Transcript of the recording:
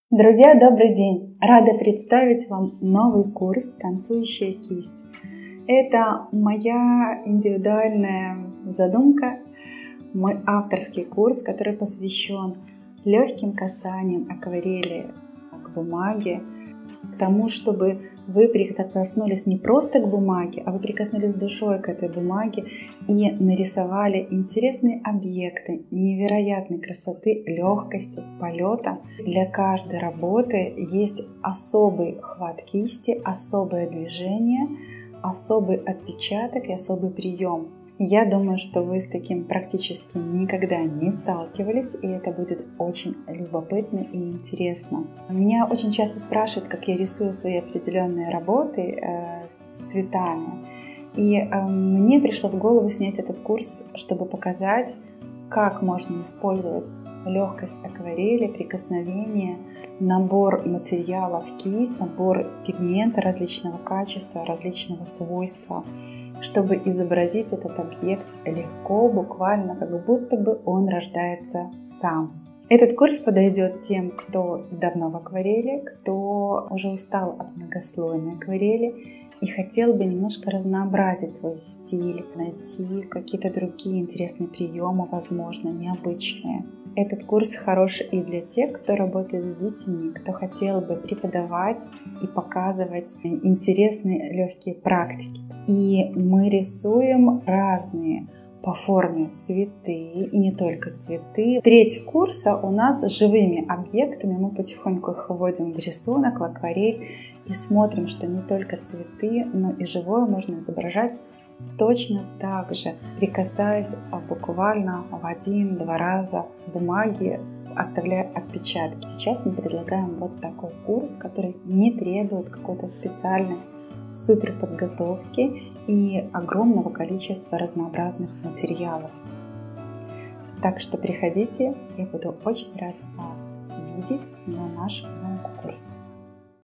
Друзья, добрый день! Рада представить вам новый курс «Танцующая кисть». Это моя индивидуальная задумка, мой авторский курс, который посвящен легким касаниям акварели к бумаге, к тому, чтобы вы прикоснулись не просто к бумаге, а вы прикоснулись душой к этой бумаге и нарисовали интересные объекты невероятной красоты, легкости, полета. Для каждой работы есть особый хват кисти, особое движение, особый отпечаток и особый прием. Я думаю, что вы с таким практически никогда не сталкивались, и это будет очень любопытно и интересно. Меня очень часто спрашивают, как я рисую свои определенные работы с цветами. И мне пришло в голову снять этот курс, чтобы показать, как можно использовать легкость акварели, прикосновение, набор материалов кисть, набор пигмента различного качества, различного свойства, чтобы изобразить этот объект легко, буквально, как будто бы он рождается сам. Этот курс подойдет тем, кто давно в акварели, кто уже устал от многослойной акварели и хотел бы немножко разнообразить свой стиль, найти какие-то другие интересные приемы, возможно, необычные. Этот курс хорош и для тех, кто работает с детьми, кто хотел бы преподавать и показывать интересные легкие практики. И мы рисуем разные по форме цветы, и не только цветы. Треть курса у нас с живыми объектами. Мы потихоньку их вводим в рисунок, в акварель и смотрим, что не только цветы, но и живое можно изображать точно так же, прикасаясь буквально в 1-2 раза бумаги, оставляя отпечатки. Сейчас мы предлагаем вот такой курс, который не требует какой-то специальной супер подготовки и огромного количества разнообразных материалов. Так что приходите, я буду очень рада вас видеть на нашем новом курсе.